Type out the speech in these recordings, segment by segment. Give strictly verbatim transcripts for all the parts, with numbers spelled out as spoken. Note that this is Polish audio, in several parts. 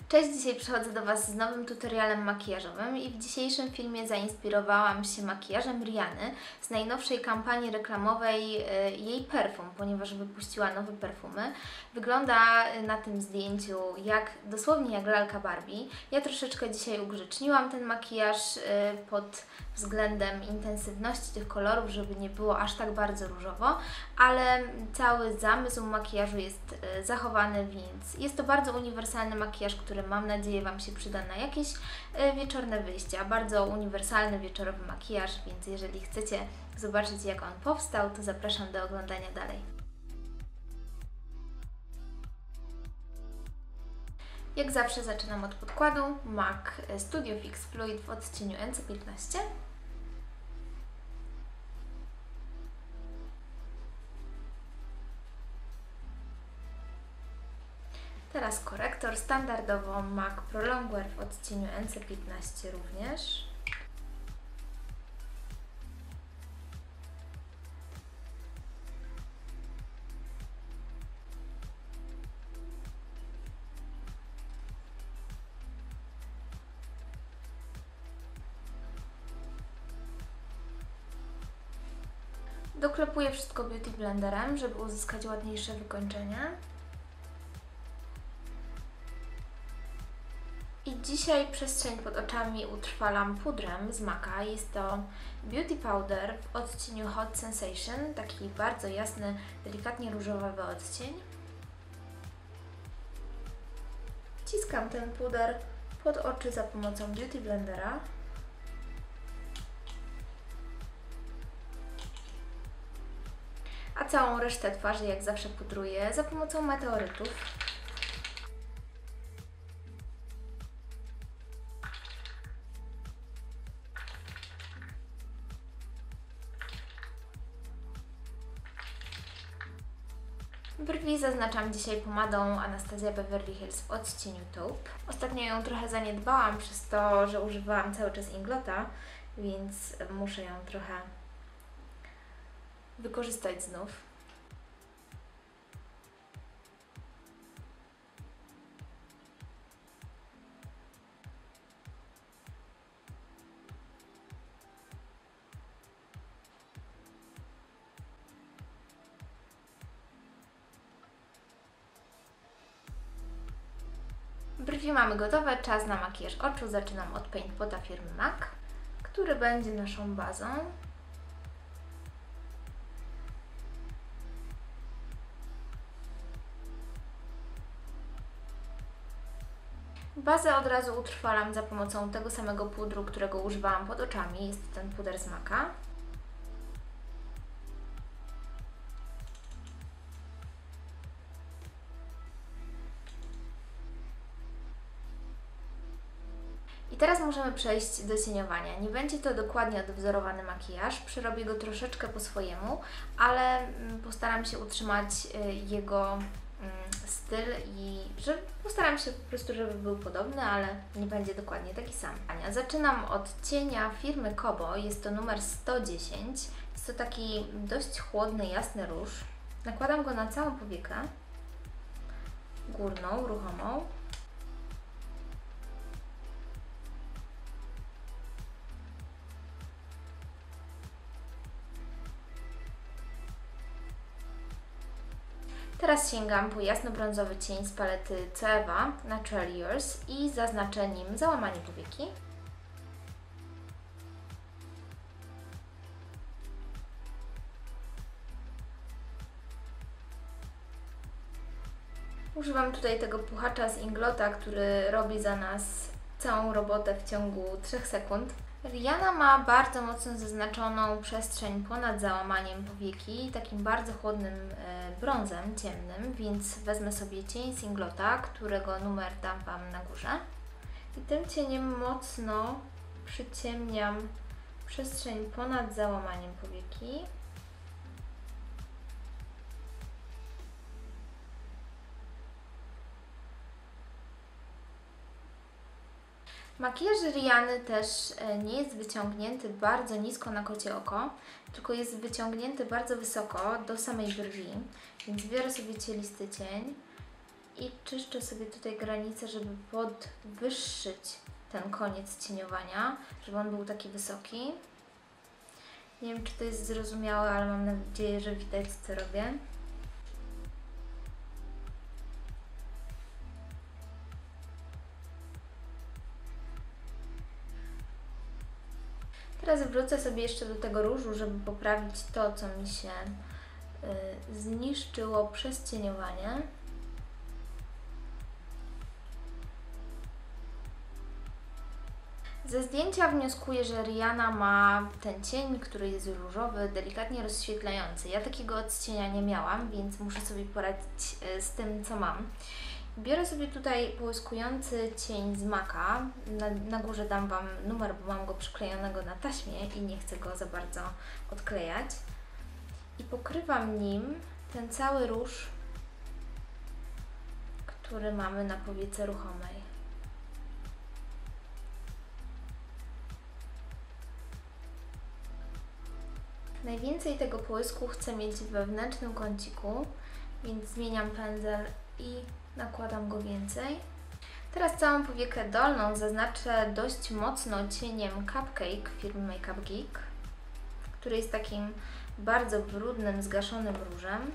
Cześć, dzisiaj przychodzę do Was z nowym tutorialem makijażowym i w dzisiejszym filmie zainspirowałam się makijażem Rihanny z najnowszej kampanii reklamowej jej perfum, ponieważ wypuściła nowe perfumy. Wygląda na tym zdjęciu jak dosłownie jak lalka Barbie. Ja troszeczkę dzisiaj ugrzeczniłam ten makijaż pod względem intensywności tych kolorów, żeby nie było aż tak bardzo różowo, ale cały zamysł makijażu jest zachowany, więc jest to bardzo uniwersalny makijaż, który mam nadzieję Wam się przyda na jakieś wieczorne wyjścia. Bardzo uniwersalny wieczorowy makijaż, więc jeżeli chcecie zobaczyć, jak on powstał, to zapraszam do oglądania dalej. Jak zawsze zaczynam od podkładu MAC Studio Fix Fluid w odcieniu N C piętnaście. Teraz korektor, standardowo MAC Pro Longwear w odcieniu N C piętnaście również. Doklepuję wszystko Beauty Blenderem, żeby uzyskać ładniejsze wykończenie. I dzisiaj przestrzeń pod oczami utrwalam pudrem z MAC'a. Jest to Beauty Powder w odcieniu Hot Sensation, taki bardzo jasny, delikatnie różowy odcień. Wciskam ten puder pod oczy za pomocą Beauty Blendera. A całą resztę twarzy jak zawsze pudruję za pomocą meteorytów. Brwi zaznaczam dzisiaj pomadą Anastasia Beverly Hills w odcieniu Taupe. Ostatnio ją trochę zaniedbałam przez to, że używałam cały czas Inglota, więc muszę ją trochę wykorzystać znów. Brwi mamy gotowe, czas na makijaż oczu. Zaczynam od Paint Pota firmy MAC, który będzie naszą bazą. Bazę od razu utrwalam za pomocą tego samego pudru, którego używałam pod oczami. Jest to ten puder z MAC'a. I teraz możemy przejść do cieniowania. Nie będzie to dokładnie odwzorowany makijaż, przerobię go troszeczkę po swojemu, ale postaram się utrzymać jego styl i że postaram się po prostu, żeby był podobny, ale nie będzie dokładnie taki sam. Zaczynam od cienia firmy Kobo, jest to numer sto dziesięć, jest to taki dość chłodny, jasny róż. Nakładam go na całą powiekę górną, ruchomą. Teraz sięgam po jasno-brązowy cień z palety Zoeva Natural Yours i zaznaczę nim załamanie powieki. Używam tutaj tego puchacza z Inglota, który robi za nas całą robotę w ciągu trzech sekund. Rihanna ma bardzo mocno zaznaczoną przestrzeń ponad załamaniem powieki, takim bardzo chłodnym e, brązem ciemnym, więc wezmę sobie cień z Inglota, którego numer dam Wam na górze. I tym cieniem mocno przyciemniam przestrzeń ponad załamaniem powieki. Makijaż Rihanny też nie jest wyciągnięty bardzo nisko na kocie oko, tylko jest wyciągnięty bardzo wysoko do samej brwi, więc biorę sobie cielisty cień I czyszczę sobie tutaj granicę, żeby podwyższyć ten koniec cieniowania, żeby on był taki wysoki. Nie wiem, czy to jest zrozumiałe, ale mam nadzieję, że widać, co robię. Teraz wrócę sobie jeszcze do tego różu, żeby poprawić to, co mi się y, zniszczyło przez cieniowanie. Ze zdjęcia wnioskuję, że Rihanna ma ten cień, który jest różowy, delikatnie rozświetlający. Ja takiego odcienia nie miałam, więc muszę sobie poradzić z tym, co mam. Biorę sobie tutaj połyskujący cień z Maka. Na, na górze dam Wam numer, bo mam go przyklejonego na taśmie i nie chcę go za bardzo odklejać. I pokrywam nim ten cały róż, który mamy na powiece ruchomej. Najwięcej tego połysku chcę mieć w wewnętrznym kąciku, więc zmieniam pędzel i nakładam go więcej. Teraz całą powiekę dolną zaznaczę dość mocno cieniem Cupcake firmy Make Up Geek, który jest takim bardzo brudnym, zgaszonym różem.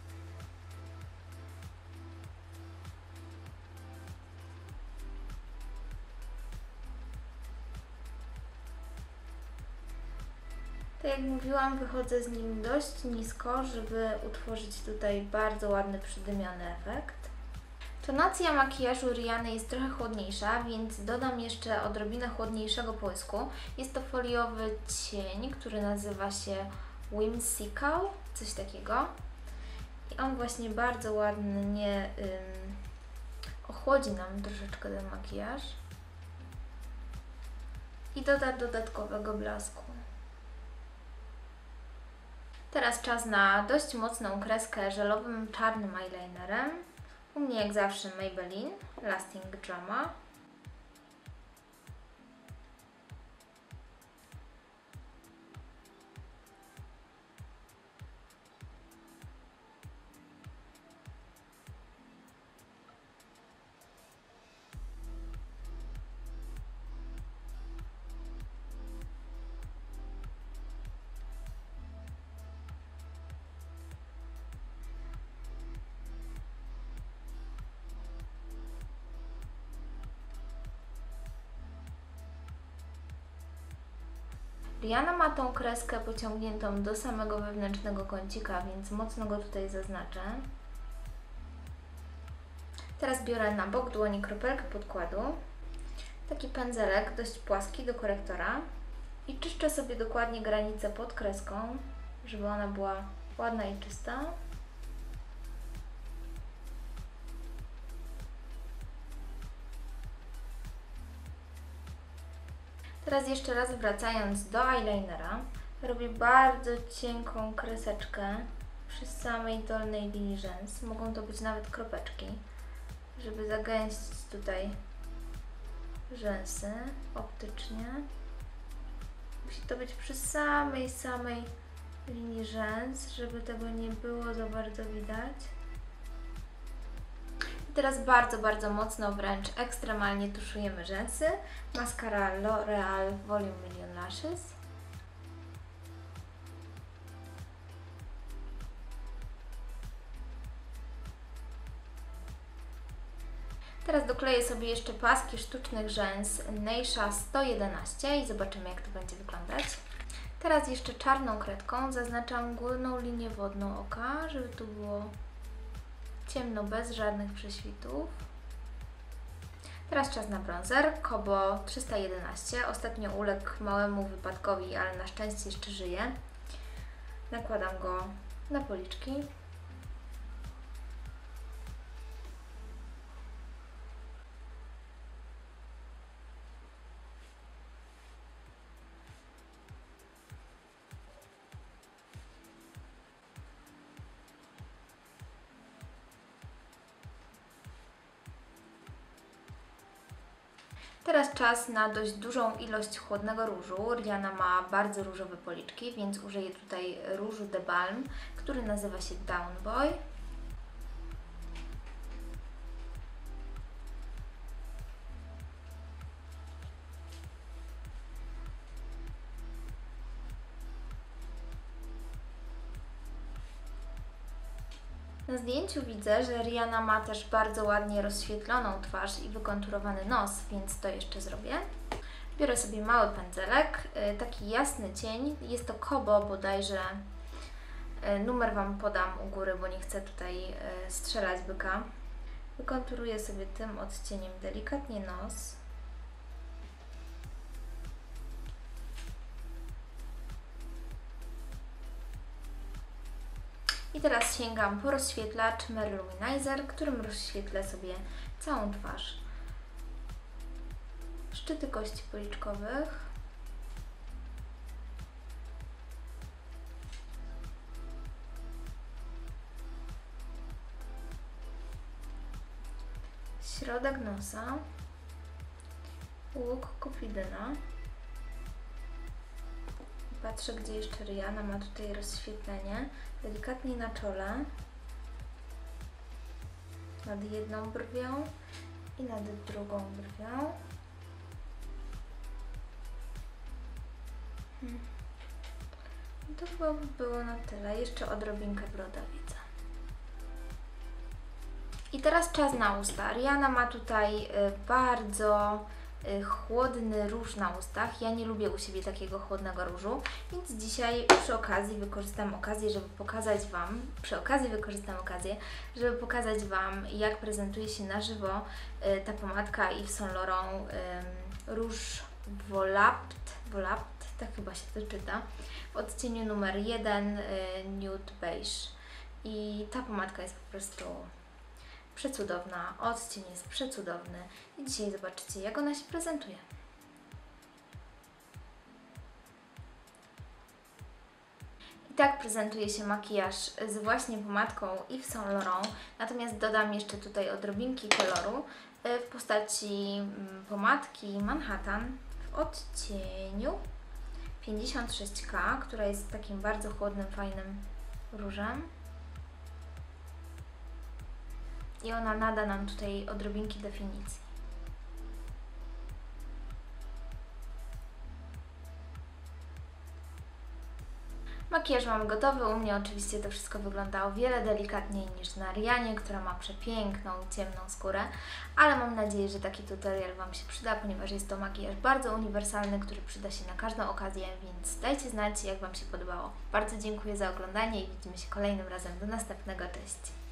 Tak jak mówiłam, wychodzę z nim dość nisko, żeby utworzyć tutaj bardzo ładny, przydymiony efekt. Tonacja makijażu Rihanny jest trochę chłodniejsza, więc dodam jeszcze odrobinę chłodniejszego połysku. Jest to foliowy cień, który nazywa się Whimsical, coś takiego. I on właśnie bardzo ładnie ym, ochłodzi nam troszeczkę ten makijaż i doda dodatkowego blasku. Teraz czas na dość mocną kreskę żelowym czarnym eyelinerem. U mnie jak zawsze Maybelline Lasting Drama. Rihanna ma tą kreskę pociągniętą do samego wewnętrznego kącika, więc mocno go tutaj zaznaczę. Teraz biorę na bok dłoni kropelkę podkładu, taki pędzelek dość płaski do korektora i czyszczę sobie dokładnie granicę pod kreską, żeby ona była ładna i czysta. Teraz jeszcze raz wracając do eyelinera, robię bardzo cienką kreseczkę przy samej dolnej linii rzęs. Mogą to być nawet kropeczki, żeby zagęścić tutaj rzęsy optycznie. Musi to być przy samej, samej linii rzęs, żeby tego nie było za bardzo widać. Teraz bardzo, bardzo mocno, wręcz ekstremalnie tuszujemy rzęsy. Maskara L'Oreal Volume Million Lashes. Teraz dokleję sobie jeszcze paski sztucznych rzęs Neysha sto jedenaście i zobaczymy, jak to będzie wyglądać. Teraz jeszcze czarną kredką zaznaczam górną linię wodną oka, żeby tu było ciemno, bez żadnych prześwitów. Teraz czas na bronzer Kobo trzysta jedenaście. Ostatnio uległ małemu wypadkowi, ale na szczęście jeszcze żyje. Nakładam go na policzki. Teraz czas na dość dużą ilość chłodnego różu. Rihanna ma bardzo różowe policzki, więc użyję tutaj różu The Balm, który nazywa się Down Boy. Na zdjęciu widzę, że Rihanna ma też bardzo ładnie rozświetloną twarz i wykonturowany nos, więc to jeszcze zrobię. Biorę sobie mały pędzelek, taki jasny cień, jest to Kobo bodajże, numer Wam podam u góry, bo nie chcę tutaj strzelać byka. Wykonturuję sobie tym odcieniem delikatnie nos. I teraz sięgam po rozświetlacz Mary Luminizer, którym rozświetlę sobie całą twarz. Szczyty kości policzkowych. Środek nosa. Łuk kupidyna. Patrzę, gdzie jeszcze Rihanna ma tutaj rozświetlenie. Delikatnie na czole. Nad jedną brwią i nad drugą brwią. Hmm. To chyba by było na tyle. Jeszcze odrobinkę broda widzę. I teraz czas na usta. Rihanna ma tutaj bardzo chłodny róż na ustach. Ja nie lubię u siebie takiego chłodnego różu, więc dzisiaj przy okazji wykorzystam okazję, żeby pokazać Wam, przy okazji wykorzystam okazję, żeby pokazać Wam, jak prezentuje się na żywo ta pomadka Yves Saint Laurent róż Volupte, Volupte, tak chyba się to czyta, w odcieniu numer jeden Nude Beige. I ta pomadka jest po prostu przecudowna, odcień jest przecudowny i dzisiaj zobaczycie, jak ona się prezentuje. I tak prezentuje się makijaż z właśnie pomadką Yves Saint Laurent, natomiast dodam jeszcze tutaj odrobinki koloru w postaci pomadki Manhattan w odcieniu pięćdziesiąt sześć K, która jest takim bardzo chłodnym, fajnym różem. I ona nada nam tutaj odrobinki definicji. Makijaż mamy gotowy. U mnie oczywiście to wszystko wygląda o wiele delikatniej niż na Rihannie, która ma przepiękną, ciemną skórę, ale mam nadzieję, że taki tutorial Wam się przyda, ponieważ jest to makijaż bardzo uniwersalny, który przyda się na każdą okazję, więc dajcie znać, jak Wam się podobało. Bardzo dziękuję za oglądanie i widzimy się kolejnym razem. Do następnego. Cześć!